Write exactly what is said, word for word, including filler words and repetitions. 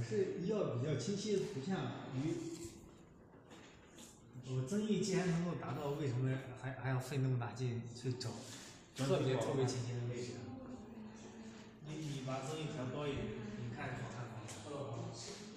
是要比较清晰的图像与我争议，既然能够达到，为什么还还要费那么大劲去找特别特别清晰的位置？你你把增益调高一点，你看好看吗？